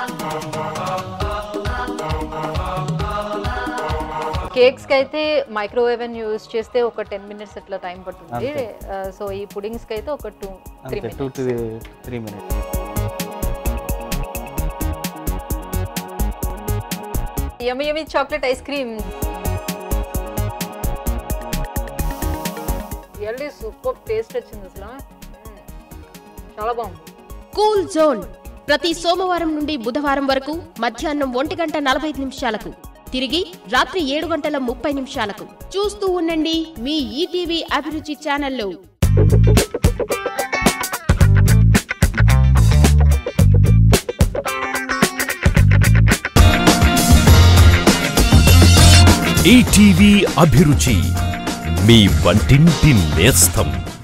Cakes కి అయితే microwave use చేస్తే ఒక 10 minutes అట్లా టైం పడుతుంది. సో ఈ పుడింగ్స్ కి అయితే ఒక 2-3 minutes. Yummy yummy chocolate ice cream. Really super taste వచ్చింది అసలు. చాలా బాగుంది. కూల్ జోన్ ప్రతి సోమవారం నుండి బుధవారం వరకు మధ్యాహ్నం 1:45 తిరిగి రాత్రి 7:30 చూస్తూ ఉండండి మీ ఈటీవీ అభిరుచి ఛానల్లో. ఈటీవీ అభిరుచి మీ వంటింటి నేస్తం.